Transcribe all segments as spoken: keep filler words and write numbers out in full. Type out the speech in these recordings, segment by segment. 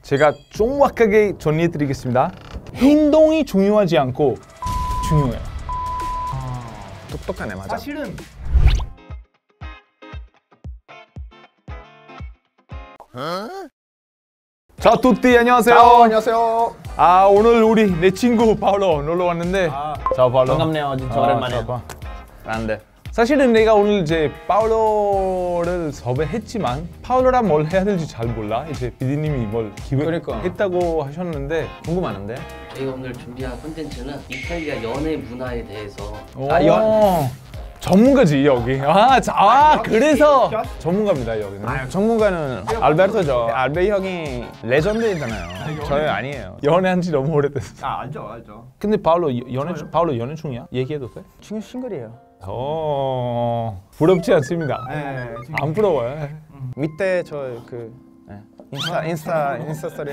제가 정확하게 정리해드리겠습니다. 행동이 중요하지 않고 중요해요. 아... 똑똑하네, 맞아. 사실은 자, tutti 안녕하세요. 자, 안녕하세요. 아, 오늘 우리 내 친구 파울로 놀러 왔는데. 아, 자, 파울로. 반갑네요. 진짜 오랜만에. 안돼. 사실은 내가 오늘 이제 파울로를 섭외했지만 파울로랑 뭘 해야 될지 잘 몰라. 이제 피디님이 뭘 기획했다고 그러니까. 하셨는데 궁금하는데. 저희가 오늘 준비한 콘텐츠는 이탈리아 연애 문화에 대해서. 아, 연 전문가지 여기. 아, 자, 아 그래서 전문가입니다 여기는. 아, 전문가는 알베르토죠. 알베 형이 레전드잖아요. 저희 아니에요. 연애한 지 너무 오래됐어. 아, 알죠, 알죠. 근데 파울로 연애 중, 파울로 연애 중이야? 얘기해도 돼? 지금 싱글이에요. 어, 부럽지 않습니다. 네, 안 부러워요. 음. 밑에 저 그 네. 인스타 인스타 인스타 스토리에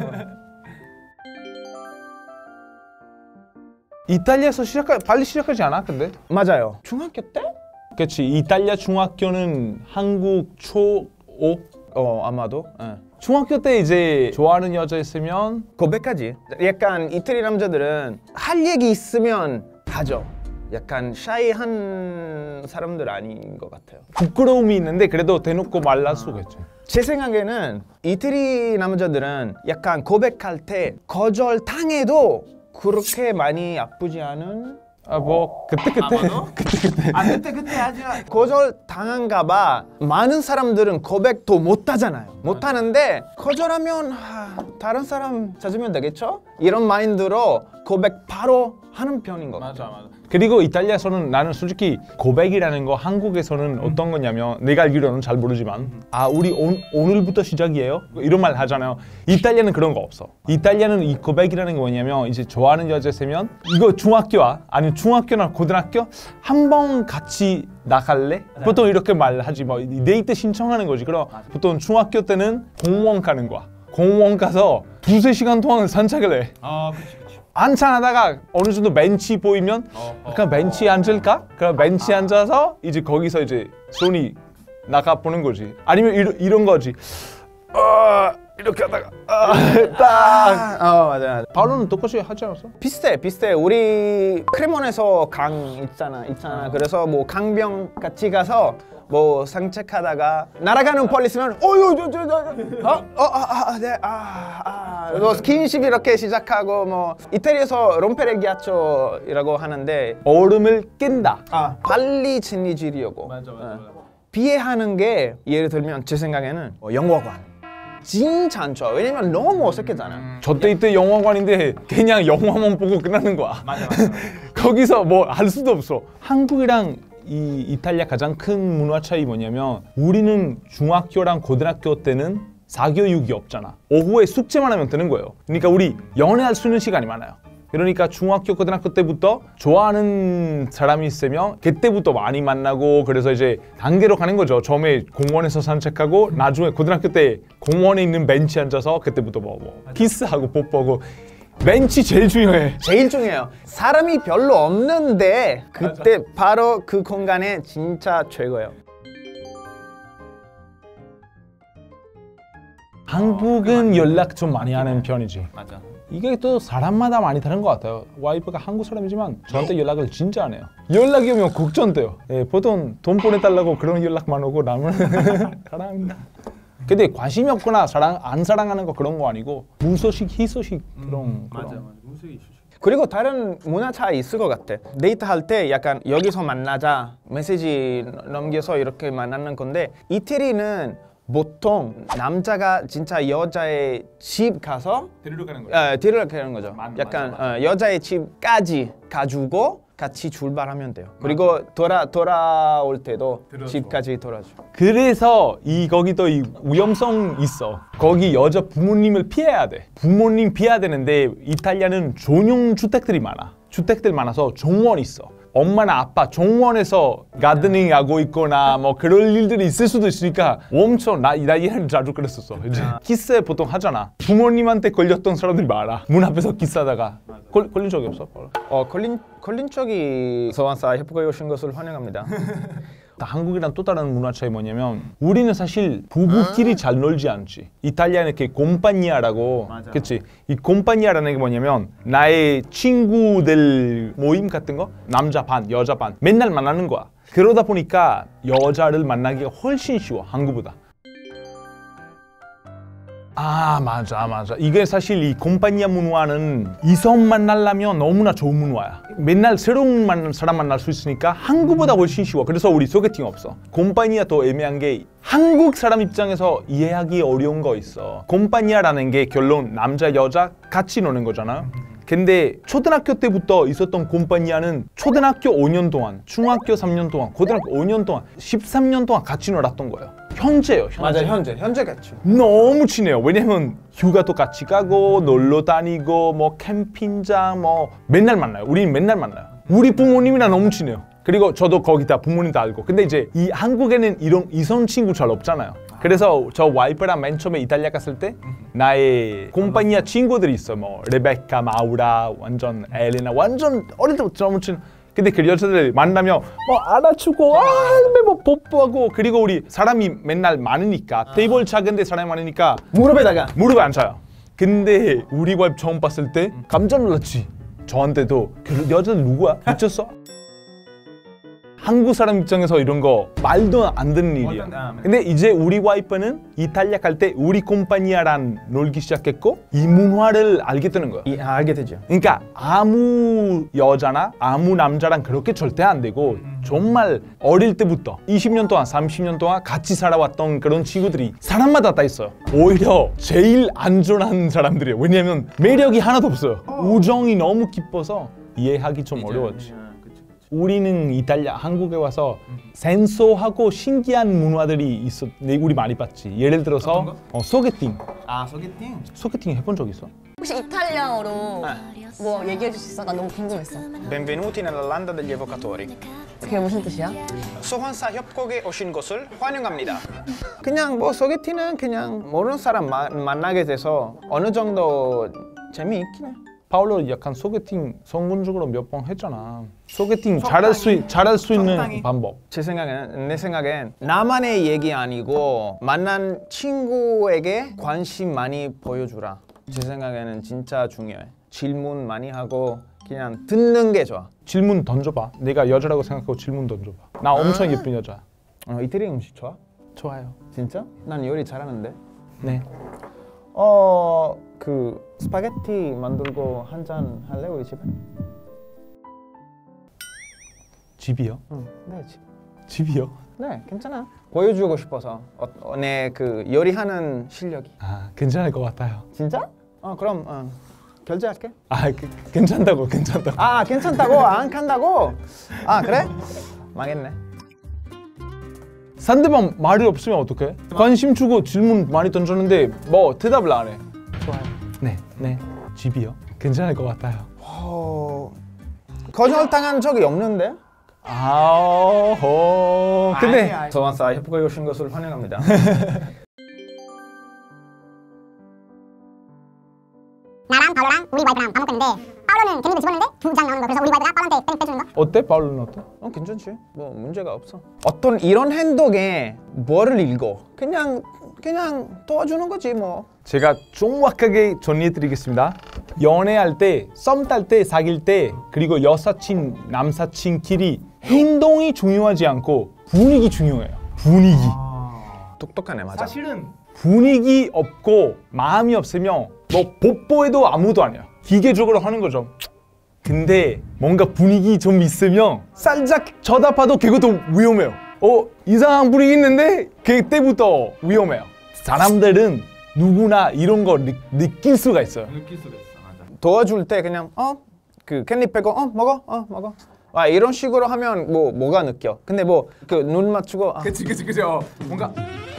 이탈리아에서 시작하 빨리 시작하지 않아? 근데 맞아요. 중학교 때? 그렇지. 이탈리아 중학교는 한국 초오? 어 아마도. 네. 중학교 때 이제 좋아하는 여자 있으면 고백하지. 약간 이태리 남자들은 할 얘기 있으면 하죠. 약간 샤이한 사람들 아닌 것 같아요. 부끄러움이 있는데 그래도 대놓고 말할 수가 있죠. 제 생각에는 이태리 남자들은 약간 고백할 때 거절당해도 그렇게 많이 아프지 않은? 아 뭐 그때 그때 그때 그때 아 그때 그때 하지 거절 당한가 봐. 많은 사람들은 고백도 못 하잖아요. 못 하는데 거절하면 하, 다른 사람 찾으면 되겠죠? 이런 마인드로 고백 바로 하는 편인 것 같아요. 맞아 맞아. 그리고 이탈리아에서는 나는 솔직히 고백이라는 거 한국에서는 음. 어떤 거냐면 내가 알기로는 잘 모르지만 음. 아 우리 오, 오늘부터 시작이에요? 이런 말 하잖아요. 이탈리아는 그런 거 없어. 이탈리아는 이 고백이라는 게 뭐냐면 이제 좋아하는 여자 있으면 이거 중학교야 아니면 중학교나 고등학교 한 번 같이 나갈래? 맞아. 보통 이렇게 말하지 뭐 데이트 신청하는 거지. 그럼 맞아. 보통 중학교 때는 공원 가는 거야. 공원 가서 두세 시간 동안 산책을 해. 아 그치. 한참 하다가 어느 정도 벤치 보이면 어, 어, 그냥 벤치에 어, 앉을까? 그럼 벤치에 아, 앉아서 이제 거기서 이제 손이 나가 보는 거지. 아니면 이러, 이런 거지. 어, 이렇게 하다가 아, 딱. 어 맞아 맞아. 파울로는 똑같이 하지 않았어? 비슷해 비슷해. 우리 크레몬에서 강 있잖아 있잖아. 어. 그래서 뭐 강변 같이 가서 뭐 산책하다가 날아가는 폴리스면 어유 저저저어어아네아아 뭐 스킨십 이렇게 시작하고 뭐 이태리에서 롬페레기아초이라고 하는데 얼음을 깬다. 아 빨리 친해지려고. 맞아 맞아. 맞아. 비해하는 게 예를 들면 제 생각에는 어, 영화관. 진짜 안 좋아. 왜냐면 너무 어색하잖아. 음. 저 때 이때 영화관인데 그냥 영화만 보고 끝나는 거야. 맞아 맞아. 거기서 뭐 할 수도 없어. 한국이랑 이 이탈리아 가장 큰 문화 차이 뭐냐면 우리는 중학교랑 고등학교 때는 사교육이 없잖아. 오후에 숙제만 하면 되는 거예요. 그러니까 우리 연애할 수 있는 시간이 많아요. 그러니까 중학교 고등학교 때부터 좋아하는 사람이 있으면 그때부터 많이 만나고 그래서 이제 단계로 가는 거죠. 처음에 공원에서 산책하고 나중에 고등학교 때 공원에 있는 벤치에 앉아서 그때부터 뭐, 뭐 키스하고 뽀뽀하고. 벤치 제일 중요해. 제일 중요해요. 사람이 별로 없는데 그때 맞아. 바로 그 공간에 진짜 최고예요. 한국은 연락 좀 많이 하는 편이지. 맞아. 이게 또 사람마다 많이 다른 것 같아요. 와이프가 한국 사람이지만 저한테 연락을 진짜 안 해요. 연락이 오면 걱정돼요. 예, 보통 돈 보내달라고 그런 연락만 오고 남은 사랑합니다. 근데 관심이 없거나 사랑 안 사랑하는 거 그런 거 아니고 무소식 희소식 그런 음, 그런. 맞아 맞아 무소식 희소식. 그리고 다른 문화 차이 있을 것 같아. 데이트할 때 약간 여기서 만나자 메시지 넘겨서 이렇게 만나는 건데 이태리는 보통 남자가 진짜 여자의 집 가서 데리러 가는 거죠. 어, 데리러 가는 거죠. 맞, 약간 맞아, 맞아. 어, 여자의 집까지 가지고 같이 출발하면 돼요. 그리고 맞아. 돌아 돌아올 때도 들어줘. 집까지 돌아줘. 그래서 이 거기도 이 위험성 있어. 거기 여자 부모님을 피해야 돼. 부모님 피해야 되는데 이탈리아는 전용 주택들이 많아. 주택들 많아서 정원 있어. 엄마나 아빠 정원에서 가드닝 하고 있거나 뭐 그럴 일들이 있을 수도 있으니까 엄청 나, 나 얘는 자주 그랬었어. 이제 키스 보통 하잖아. 부모님한테 걸렸던 사람들이 많아. 문 앞에서 키스하다가. 걸, 걸린 적이 없어? 어 걸린 걸린 적이 소환사 협곡에 오신 것을 환영합니다. 한국이랑 또 다른 문화 차이 뭐냐면 우리는 사실 부부끼리 잘 놀지 않지. 이탈리아는 이렇게 콤파니아라고, 그렇지? 이 콤파니아라는 게 뭐냐면 나의 친구들 모임 같은 거, 남자 반, 여자 반 맨날 만나는 거야. 그러다 보니까 여자를 만나기가 훨씬 쉬워, 한국보다. 아 맞아 맞아. 이게 사실 이 콤파니아 문화는 이성 만나려면 너무나 좋은 문화야. 맨날 새로운 만, 사람 만날 수 있으니까 한국보다 훨씬 쉬워. 그래서 우리 소개팅 없어. 콤파니아 더 애매한 게 한국 사람 입장에서 이해하기 어려운 거 있어. 콤파니아라는 게 결론 남자 여자 같이 노는 거잖아. 근데 초등학교 때부터 있었던 콤파니아는 초등학교 오 년 동안, 중학교 삼 년 동안, 고등학교 오 년 동안, 십삼 년 동안 같이 놀았던 거예요. 현재요, 현재. 맞아, 현재. 현재 같이. 너무 친해요. 왜냐면 휴가도 같이 가고 놀러 다니고 뭐 캠핑장 뭐 맨날 만나요. 우리는 맨날 만나요. 우리 부모님이랑 너무 친해요. 그리고 저도 거기다 부모님도 알고. 근데 이제 이 한국에는 이런 이성 친구 잘 없잖아요. 그래서 저 와이프랑 맨 처음에 이탈리아 갔을 때 나의 콤파니아 친구들이 있어. 뭐 레베카, 마우라, 완전 엘레나, 완전 어릴 때부터 너무 친. 근데 그 여자들 만나면 뭐 안아주고 아, 뭐 뽀뽀하고. 그리고 우리 사람이 맨날 많으니까 테이블 작은데 사람이 많으니까 무릎에다가 무릎에 앉아요. 근데 우리 와이프 처음 봤을 때 깜짝 놀랐지. 저한테도 그 여자들 누구야? 미쳤어? 한국 사람 입장에서 이런 거 말도 안 되는 일이야. 근데 이제 우리 와이프는 이탈리아 갈 때 우리 콤파니아랑 놀기 시작했고 이 문화를 알게 되는 거야. 이, 아, 알게 되죠. 그러니까 아무 여자나 아무 남자랑 그렇게 절대 안 되고 정말 어릴 때부터 이십 년 동안 삼십 년 동안 같이 살아왔던 그런 친구들이 사람마다 다 있어요. 오히려 제일 안전한 사람들이에요. 왜냐면 매력이 하나도 없어요. 우정이 너무 깊어서 이해하기 좀 어려웠지. 우리는 이탈리아, 한국에 와서 생소하고 신기한 문화들이 있어. 우리 많이 봤지. 예를 들어서 어, 소개팅. 아, 소개팅? 소개팅 해본 적 있어? 혹시 이탈리아어로 뭐 얘기해 줄 수 있어? 나 너무 궁금했어. Benvenuti nella landa degli evocatori. 그게 무슨 뜻이야? 소환사 협곡에 오신 것을 환영합니다. 그냥 뭐 소개팅은 그냥 모르는 사람 마, 만나게 돼서 어느 정도 재미있긴 해. 파울로 약간 소개팅 성공적으로 몇 번 했잖아. 소개팅 잘할 수 잘할 수 있는 방법. 제 생각에는 내 생각엔 나만의 얘기 아니고 만난 친구에게 관심 많이 보여주라. 제 생각에는 진짜 중요해. 질문 많이 하고 그냥 듣는 게 좋아. 질문 던져봐. 내가 여자라고 생각하고 질문 던져봐. 나 엄청 예쁜 여자. 어, 이태리 음식 좋아? 좋아요. 진짜? 난 요리 잘하는데. 네. 어, 그 스파게티 만들고 한 잔 할래 우리 집에? 집이요? 응, 네 집. 집이요? 네, 괜찮아. 보여주고 싶어서 어, 어, 내 그 요리하는 실력이. 아, 괜찮을 것 같아요. 진짜? 어, 그럼 어, 결제할게. 아, 그, 괜찮다고, 괜찮다고. 아, 괜찮다고? 안 간다고? 아, 그래? 망했네. 상대방 말이 없으면 어떡해? 관심 주고 질문 많이 던졌는데 뭐 대답을 안 해. 좋아요. 네, 네. 집이요? 괜찮을 것 같아요. 어... 거절당한 적이 없는데? 아, 어. 근데 소환사 협곡에 오신 것을 환영합니다. 나랑 파울로랑 우리 와이프랑 밥 먹었는데 파울로는 깻잎을 집었는데 두 장 나오는 거. 그래서 우리 와이프가 파울로한테 땡 빼주는 거. 어때? 파울로는 어때? 어, 괜찮지. 뭐 문제가 없어. 어떤 이런 행동에 뭐를 읽어? 그냥 그냥 도와주는 거지 뭐. 제가 정확하게 정리해드리겠습니다. 연애할 때, 썸 탈 때, 사귈 때, 그리고 여사친, 남사친끼리 행동이 중요하지 않고 분위기 중요해요. 분위기. 아... 똑똑하네, 맞아. 사실은 분위기 없고 마음이 없으면 뭐 뽀뽀해도 아무도 아니야. 기계적으로 하는 거죠. 근데 뭔가 분위기 좀 있으면 살짝 쳐다봐도 그것도 위험해요. 어? 이상한 분위기 있는데 그때부터 위험해요. 사람들은 누구나 이런 거 느, 느낄 수가 있어요. 느낄 수가 있어. 맞아. 도와줄 때 그냥 어? 그 깻잎 빼고 어? 먹어? 어? 먹어? 아, 이런 식으로 하면 뭐 뭐가 느껴? 근데 뭐 그 눈 맞추고 아. 그치 그치 그치. 어, 뭔가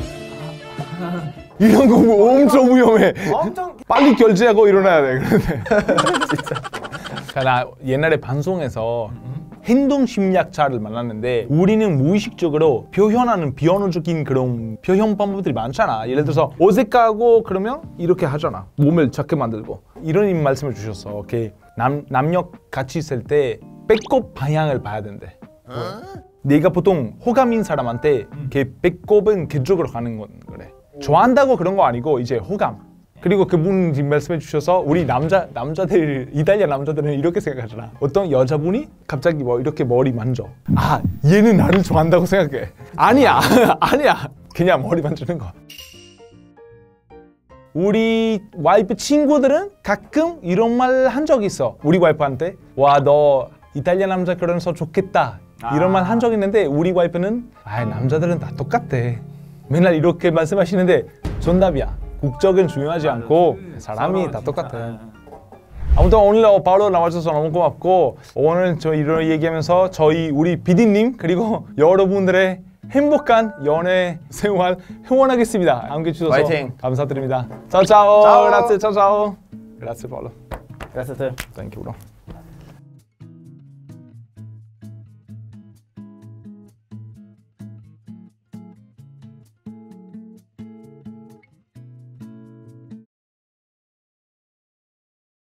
이런 거 엄청 위험해. 엄청 빨리 결제하고 일어나야 돼. 그런데 진짜. 나 옛날에 방송에서 행동 심리학자를 만났는데 우리는 무의식적으로 표현하는 비언어적인 그런 표현 방법들이 많잖아. 예를 들어서 어색하고 그러면 이렇게 하잖아. 몸을 작게 만들고. 이런 말씀을 주셨어. 오케이. 남, 남녀 같이 있을 때 배꼽 방향을 봐야 된대. 내가 보통 호감인 사람한테 걔 배꼽은 그쪽으로 가는 건 그래. 좋아한다고 그런 거 아니고 이제 호감. 그리고 그분 지금 말씀해 주셔서 우리 남자 남자들 이탈리아 남자들은 이렇게 생각하잖아. 어떤 여자분이 갑자기 뭐 이렇게 머리 만져. 아 얘는 나를 좋아한다고 생각해. 아니야 아니야. 그냥 머리 만지는 거. 우리 와이프 친구들은 가끔 이런 말 한 적 있어. 우리 와이프한테 와 너 이탈리아 남자 결혼해서 좋겠다 이런 말 한 적 있는데 우리 와이프는 아 남자들은 다 똑같대. 맨날 이렇게 말씀하시는데 정답이야. 국적은 중요하지 않고 사람이 다 똑같아. 아무튼 오늘 바로 나와줘서 너무 고맙고 오늘 저 이런 얘기하면서 저희 우리 피디님 그리고 여러분들의 행복한 연애 생활 응원하겠습니다. 함께 해주셔서 화이팅! 감사드립니다. 짜오짜오. 짜오. Grazie, ciao ciao. Grazie Paolo. Grazie a te. Thank you bro.